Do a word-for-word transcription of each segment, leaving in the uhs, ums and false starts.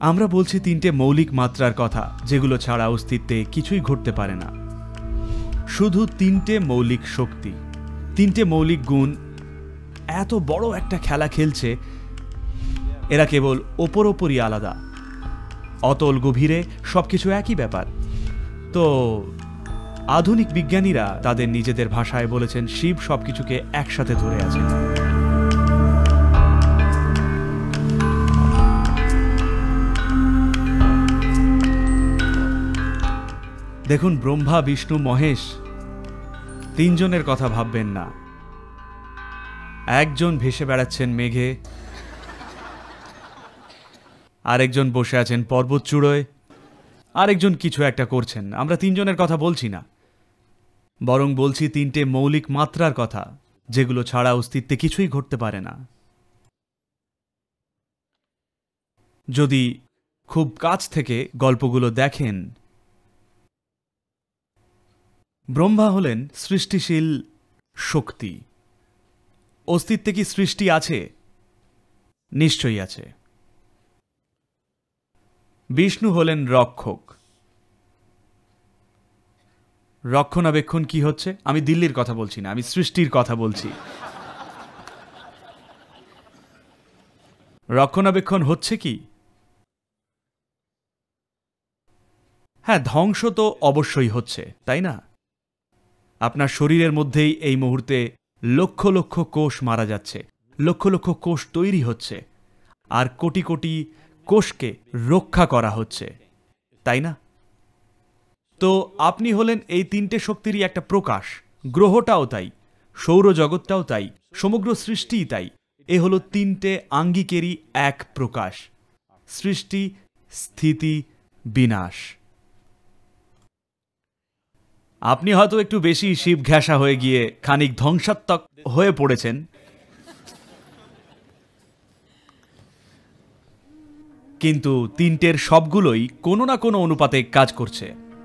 আমরা বলছি তিনটে মৌলিক মাত্রার কথা, যেগুলো ছাড়া অস্তিত্বে কিছুই ঘটতে পারে না। শুধু তিনটে মৌলিক শক্তি, তিনটে মৌলিক গুণ এত বড় একটা খেলা খেলছে, এরা কেবল ওপর ওপরই আলাদা, অতল গভীরে সবকিছু একই ব্যাপার। তো আধুনিক বিজ্ঞানীরা তাদের নিজেদের ভাষায় বলেছেন শিব সবকিছুকে একসাথে ধরে আছেন। দেখুন, ব্রহ্মা, বিষ্ণু, মহেশ তিনজনের কথা ভাববেন না। একজন ভেসে বেড়াচ্ছেন মেঘে, আরেকজন বসে আছেন পর্বত চূড়োয়, আরেকজন কিছু একটা করছেন। আমরা তিনজনের কথা বলছি না, বরং বলছি তিনটে মৌলিক মাত্রার কথা, যেগুলো ছাড়া অস্তিত্বে কিছুই ঘটতে পারে না। যদি খুব কাছ থেকে গল্পগুলো দেখেন, ব্রহ্মা হলেন সৃষ্টিশীল শক্তি। অস্তিত্বে কি সৃষ্টি আছে? নিশ্চয়ই আছে। বিষ্ণু হলেন রক্ষক। রক্ষণাবেক্ষণ কি হচ্ছে? আমি দিল্লির কথা বলছি না, আমি সৃষ্টির কথা বলছি। রক্ষণাবেক্ষণ হচ্ছে কি? হ্যাঁ, ধ্বংস তো অবশ্যই হচ্ছে, তাই না? আপনার শরীরের মধ্যেই এই মুহূর্তে লক্ষ লক্ষ কোষ মারা যাচ্ছে, লক্ষ লক্ষ কোষ তৈরি হচ্ছে, আর কোটি কোটি কোষকে রক্ষা করা হচ্ছে, তাই না? তো আপনি হলেন এই তিনটে শক্তিরই একটা প্রকাশ। গ্রহটাও তাই, সৌরজগৎটাও তাই, সমগ্র সৃষ্টিই তাই। এ হলো তিনটে আঙ্গিকেরই এক প্রকাশ: সৃষ্টি, স্থিতি, বিনাশ। আপনি হয়তো একটু বেশি শিব ঘেঁষা হয়ে গিয়ে খানিক ধ্বংসাত্মক হয়ে পড়েছেন, কিন্তু তিনটের সবগুলোই কোনো না কোনো অনুপাতে কাজ করছে,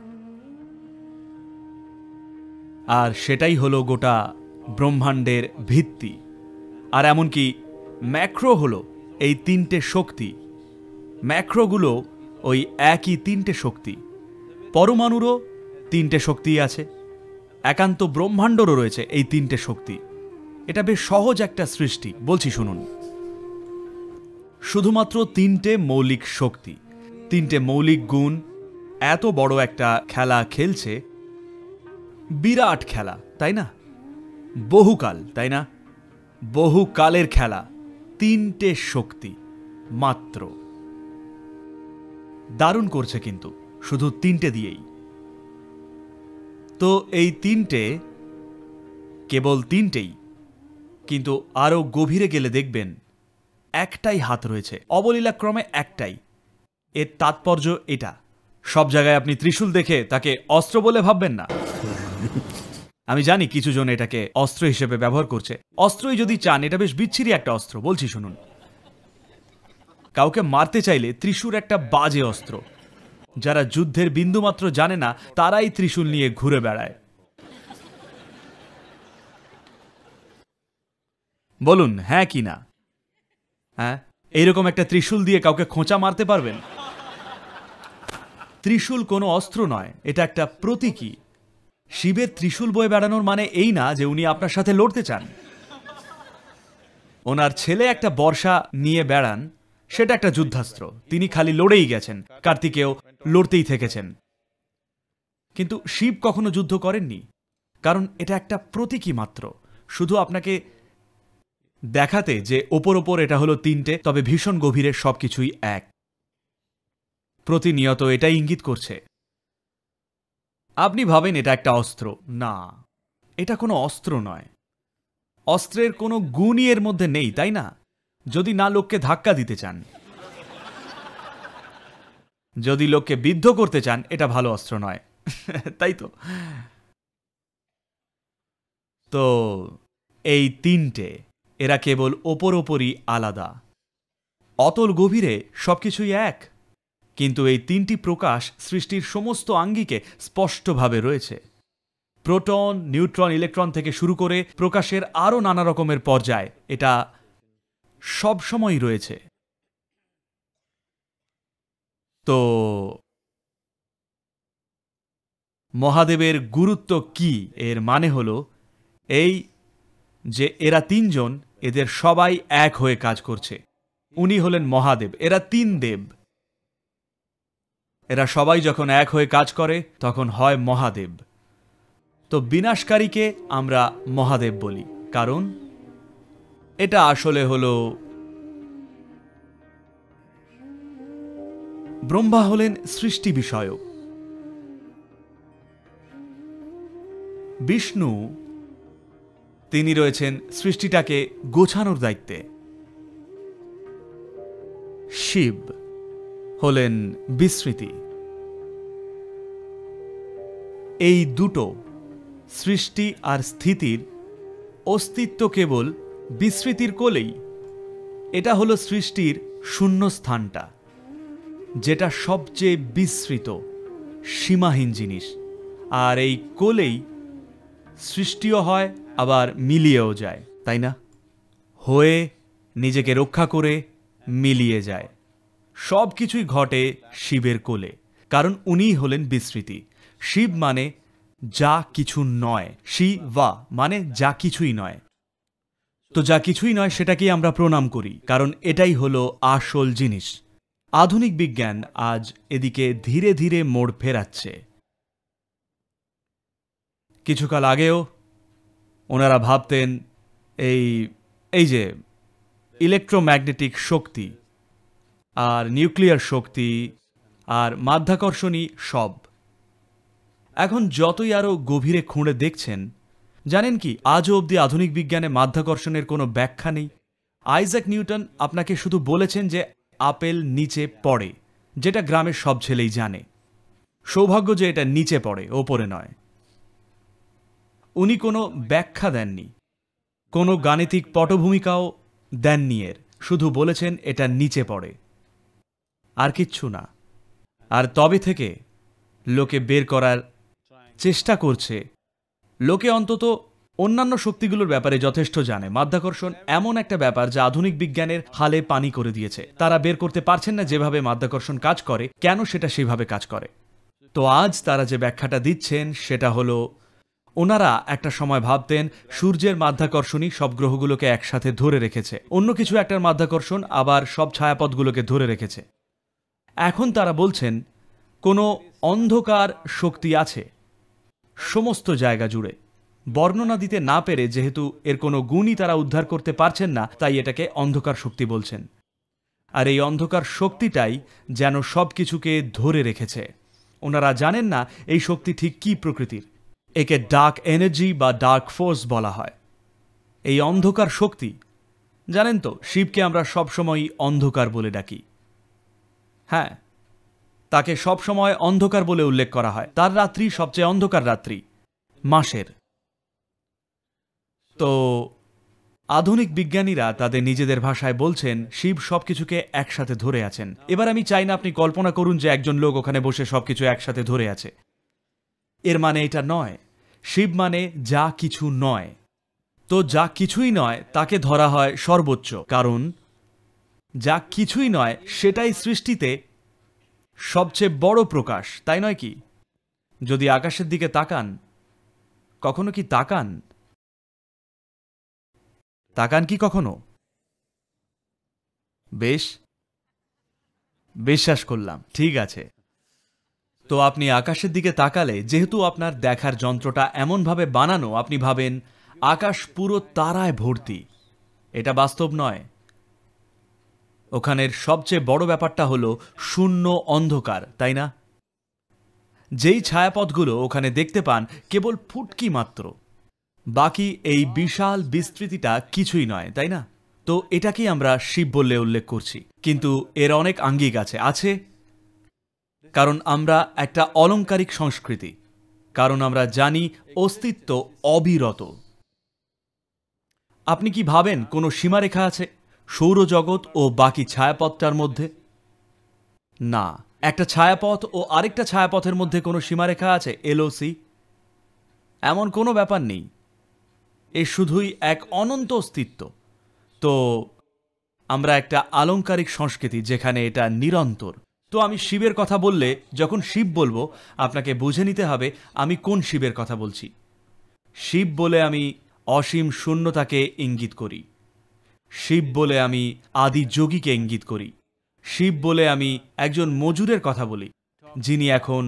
আর সেটাই হলো গোটা ব্রহ্মাণ্ডের ভিত্তি। আর এমনকি ম্যাক্রো হলো এই তিনটে শক্তি। ম্যাক্রোগুলো ওই একই তিনটে শক্তি। পরমাণুরও তিনটে শক্তি আছে, একান্ত ব্রহ্মাণ্ডরও রয়েছে এই তিনটে শক্তি। এটা বেশ সহজ একটা সৃষ্টি, বলছি শুনুন। শুধুমাত্র তিনটে মৌলিক শক্তি, তিনটে মৌলিক গুণ এত বড় একটা খেলা খেলছে। বিরাট খেলা, তাই না? বহুকাল, তাই না? বহুকালের খেলা। তিনটে শক্তি মাত্র। দারুণ করছে কিন্তু, শুধু তিনটে দিয়েই। তো এই তিনটে, কেবল তিনটেই, কিন্তু আরও গভীরে গেলে দেখবেন একটাই হাত রয়েছে, অবলীলাক্রমে একটাই। এর তাৎপর্য এটা: সব জায়গায় আপনি ত্রিশূল দেখে তাকে অস্ত্র বলে ভাববেন না। আমি জানি কিছু জন এটাকে অস্ত্র হিসেবে ব্যবহার করছে। অস্ত্রই যদি চান, এটা বেশ বিচ্ছিরি একটা অস্ত্র, বলছি শুনুন। কাউকে মারতে চাইলে ত্রিশূল একটা বাজে অস্ত্র। যারা যুদ্ধের বিন্দুমাত্র জানে না, তারাই ত্রিশূল নিয়ে ঘুরে বেড়ায়। বলুন হ্যাঁ কি না? হ্যাঁ, এইরকম একটা ত্রিশূল দিয়ে কাউকে খোঁচা মারতে পারবেন? ত্রিশূল কোনো অস্ত্র নয়, এটা একটা প্রতীকী। শিবের ত্রিশূল বয়ে বেড়ানোর মানে এই না যে উনি আপনার সাথে লড়তে চান। ওনার ছেলে একটা বর্ষা নিয়ে বেড়ান, সেটা একটা যুদ্ধাস্ত্র। তিনি খালি লড়েই গেছেন। কার্তিকেয় লড়তেই থেকেছেন। কিন্তু শিব কখনো যুদ্ধ করেননি, কারণ এটা একটা প্রতীকী মাত্র। শুধু আপনাকে দেখাতে যে ওপর ওপর এটা হলো তিনটে, তবে ভীষণ গভীরে সবকিছুই এক। প্রতিনিয়ত এটাই ইঙ্গিত করছে। আপনি ভাবেন এটা একটা অস্ত্র। না, এটা কোনো অস্ত্র নয়। অস্ত্রের কোনো গুণই এর মধ্যে নেই, তাই না? যদি না লোককে ধাক্কা দিতে চান, যদি লোককে বিদ্ধ করতে চান, এটা ভালো অস্ত্র নয়। তাই তো? তো এই তিনটে, এরা কেবল ওপর ওপরই আলাদা, অতল গভীরে সবকিছুই এক। কিন্তু এই তিনটি প্রকাশ সৃষ্টির সমস্ত আঙ্গিকে স্পষ্টভাবে রয়েছে। প্রোটন, নিউট্রন, ইলেকট্রন থেকে শুরু করে প্রকাশের আরও নানা রকমের পর্যায়, এটা সবসময়ই রয়েছে। তো মহাদেবের গুরুত্ব কি? এর মানে হলো এই যে এরা তিনজন, এদের সবাই এক হয়ে কাজ করছে। উনি হলেন মহাদেব, এরা তিন দেব। এরা সবাই যখন এক হয়ে কাজ করে তখন হয় মহাদেব। তো বিনাশকারীকে আমরা মহাদেব বলি, কারণ এটা আসলে হলো ব্রহ্মা হলেন সৃষ্টি বিষয়ক, বিষ্ণু তিনি রয়েছেন সৃষ্টিটাকে গোছানোর দায়িত্বে, শিব হলেন বিস্মৃতি। এই দুটো সৃষ্টি আর স্থিতির অস্তিত্ব কেবল বিস্মৃতির কোলেই। এটা হলো সৃষ্টির শূন্যস্থানটা, যেটা সবচেয়ে বিস্মৃত সীমাহীন জিনিস। আর এই কোলেই সৃষ্টিও হয়, আবার মিলিয়েও যায়, তাই না? হয়ে নিজেকে রক্ষা করে মিলিয়ে যায়। সব কিছুই ঘটে শিবের কোলে, কারণ উনিই হলেন বিস্মৃতি। শিব মানে যা কিছু নয়, শিবা মানে যা কিছুই নয়। তো যা কিছুই নয় সেটাকেই আমরা প্রণাম করি, কারণ এটাই হলো আসল জিনিস। আধুনিক বিজ্ঞান আজ এদিকে ধীরে ধীরে মোড় ফেরাচ্ছে। কিছুকাল আগেও ওনারা ভাবতেন এই এই যে ইলেকট্রোম্যাগনেটিক শক্তি আর নিউক্লিয়ার শক্তি আর মাধ্যাকর্ষণী সব। এখন যতই আরও গভীরে খুঁড়ে দেখছেন, জানেন কি আজও অবধি আধুনিক বিজ্ঞানে মাধ্যাকর্ষণের কোনো ব্যাখ্যা নেই। আইজ্যাক নিউটন আপনাকে শুধু বলেছেন যে আপেল নিচে পড়ে, যেটা গ্রামের সব ছেলেই জানে। সৌভাগ্য যে এটা নিচে পড়ে, ওপরে নয়। উনি কোনো ব্যাখ্যা দেননি, কোনো গাণিতিক পটভূমিকাও দেননি এর, শুধু বলেছেন এটা নিচে পড়ে, আর কিচ্ছু না। আর তবে থেকে লোকে বের করার চেষ্টা করছে, লোকে অন্তত অন্যান্য শক্তিগুলোর ব্যাপারে যথেষ্ট জানে। মাধ্যাকর্ষণ এমন একটা ব্যাপার যা আধুনিক বিজ্ঞানের হালে পানি করে দিয়েছে। তারা বের করতে পারছেন না যেভাবে মাধ্যাকর্ষণ কাজ করে, কেন সেটা সেভাবে কাজ করে। তো আজ তারা যে ব্যাখ্যাটা দিচ্ছেন সেটা হলো, ওনারা একটা সময় ভাবতেন সূর্যের মাধ্যাকর্ষণই সব গ্রহগুলোকে একসাথে ধরে রেখেছে, অন্য কিছু একটার মাধ্যাকর্ষণ আবার সব ছায়াপথগুলোকে ধরে রেখেছে। এখন তারা বলছেন কোনো অন্ধকার শক্তি আছে সমস্ত জায়গা জুড়ে। বর্ণনা দিতে না পেরে, যেহেতু এর কোনো গুণই তারা উদ্ধার করতে পারছেন না, তাই এটাকে অন্ধকার শক্তি বলছেন। আর এই অন্ধকার শক্তিটাই যেন সব কিছুকে ধরে রেখেছে। ওনারা জানেন না এই শক্তি ঠিক কী প্রকৃতির। একে ডার্ক এনার্জি বা ডার্ক ফোর্স বলা হয়। এই অন্ধকার শক্তি, জানেন তো, শিবকে আমরা সবসময়ই অন্ধকার বলে ডাকি। হ্যাঁ, তাকে সবসময় অন্ধকার বলে উল্লেখ করা হয়। তার রাত্রি সবচেয়ে অন্ধকার রাত্রি মাসের। তো আধুনিক বিজ্ঞানীরা তাদের নিজেদের ভাষায় বলছেন শিব সবকিছুকে একসাথে ধরে আছেন। এবার আমি চাই না আপনি কল্পনা করুন যে একজন লোক ওখানে বসে সবকিছু একসাথে ধরে আছে। এর মানে এটা নয়। শিব মানে যা কিছু নয়। তো যা কিছুই নয় তাকে ধরা হয় সর্বোচ্চ, কারণ যা কিছুই নয় সেটাই সৃষ্টিতে সবচেয়ে বড় প্রকাশ, তাই নয় কি? যদি আকাশের দিকে তাকান, কখনো কি তাকান তাকান কি কখনো? বেশ, বিশ্বাস করলাম, ঠিক আছে। তো আপনি আকাশের দিকে তাকালে, যেহেতু আপনার দেখার যন্ত্রটা এমনভাবে বানানো, আপনি ভাবেন আকাশ পুরো তারায় ভর্তি। এটা বাস্তব নয়। ওখানের সবচেয়ে বড় ব্যাপারটা হলো শূন্য অন্ধকার, তাই না? যেই ছায়াপথগুলো ওখানে দেখতে পান কেবল ফুটকি মাত্র, বাকি এই বিশাল বিস্তৃতিটা কিছুই নয়, তাই না? তো এটাকেই আমরা শিব বললে উল্লেখ করছি, কিন্তু এর অনেক আঙ্গিক আছে আছে কারণ আমরা একটা অলংকারিক সংস্কৃতি, কারণ আমরা জানি অস্তিত্ব অবিরত। আপনি কি ভাবেন কোনো সীমারেখা আছে সৌরজগৎ ও বাকি ছায়াপথটার মধ্যে? না। একটা ছায়াপথ ও আরেকটা ছায়াপথের মধ্যে কোনো সীমারেখা আছে, এলওসি? এমন কোনো ব্যাপার নেই। এ শুধুই এক অনন্ত অস্তিত্ব। তো আমরা একটা আলংকারিক সংস্কৃতি যেখানে এটা নিরন্তর। তো তো আমি শিবের কথা বললে যখন শিব বলবো আপনাকে বুঝে নিতে হবে আমি কোন শিবের কথা বলছি। শিব বলে আমি অসীম শূন্যতাকে ইঙ্গিত করি, শিব বলে আমি আদি যোগীকে ইঙ্গিত করি, শিব বলে আমি একজন মজুরের কথা বলি যিনি এখন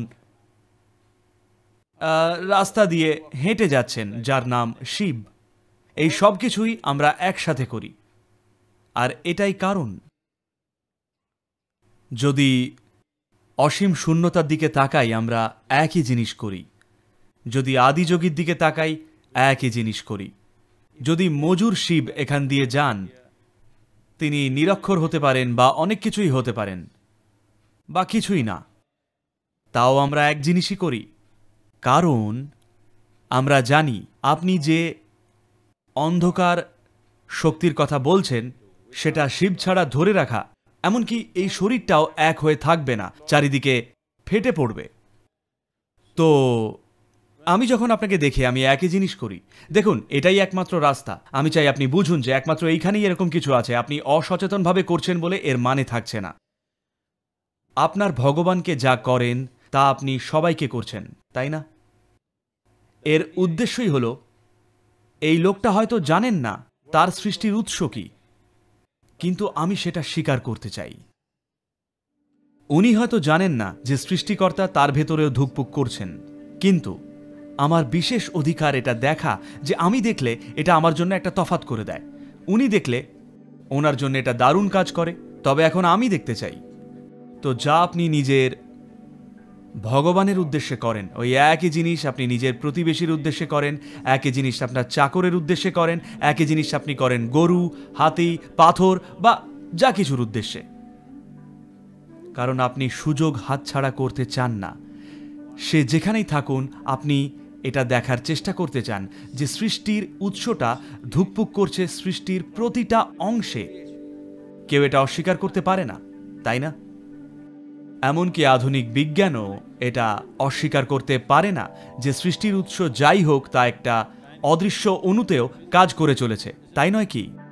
রাস্তা দিয়ে হেঁটে যাচ্ছেন, যার নাম শিব। এই সব কিছুই আমরা একসাথে করি। আর এটাই কারণ, যদি অসীম শূন্যতার দিকে তাকাই আমরা একই জিনিস করি, যদি আদিযোগীর দিকে তাকাই একই জিনিস করি। যদি মজুর শিব এখান দিয়ে যান, তিনি নিরক্ষর হতে পারেন বা অনেক কিছুই হতে পারেন বা কিছুই না, তাও আমরা এক জিনিসই করি। কারণ আমরা জানি আপনি যে অন্ধকার শক্তির কথা বলছেন সেটা শিব ছাড়া ধরে রাখা, এমনকি এই শরীরটাও এক হয়ে থাকবে না, চারিদিকে ফেটে পড়বে। তো আমি যখন আপনাকে দেখি আমি একই জিনিস করি। দেখুন, এটাই একমাত্র রাস্তা। আমি চাই আপনি বুঝুন যে একমাত্র এইখানেই এরকম কিছু আছে। আপনি অসচেতনভাবে করছেন বলে এর মানে থাকছে না। আপনার ভগবানকে যা করেন তা আপনি সবাইকে করছেন, তাই না? এর উদ্দেশ্যই হলো, এই লোকটা হয়তো জানেন না তার সৃষ্টির উৎস কি, কিন্তু আমি সেটা স্বীকার করতে চাই। উনি হয়তো জানেন না যে সৃষ্টিকর্তা তার ভেতরেও ধুকপুক করছেন, কিন্তু আমার বিশেষ অধিকার এটা দেখা যে আমি দেখলে এটা আমার জন্য একটা তফাৎ করে দেয়, উনি দেখলে ওনার জন্য এটা দারুণ কাজ করে। তবে এখন আমি দেখতে চাই। তো যা আপনি নিজের ভগবানের উদ্দেশ্যে করেন, ওই একই জিনিস আপনি নিজের প্রতিবেশীর উদ্দেশ্যে করেন, একই জিনিস আপনার চাকরের উদ্দেশ্যে করেন, একই জিনিস আপনি করেন গরু, হাতি, পাথর বা যা কিছুর উদ্দেশ্যে। কারণ আপনি সুযোগ হাতছাড়া করতে চান না। সে যেখানেই থাকুন আপনি এটা দেখার চেষ্টা করতে চান যে সৃষ্টির উৎসটা ধুকপুক করছে সৃষ্টির প্রতিটা অংশে। কেউ এটা অস্বীকার করতে পারে না, তাই না? এমনকি আধুনিক বিজ্ঞানও এটা অস্বীকার করতে পারে না যে সৃষ্টির উৎস যাই হোক তা একটা অদৃশ্য অণুতেও কাজ করে চলেছে, তাই নয় কি?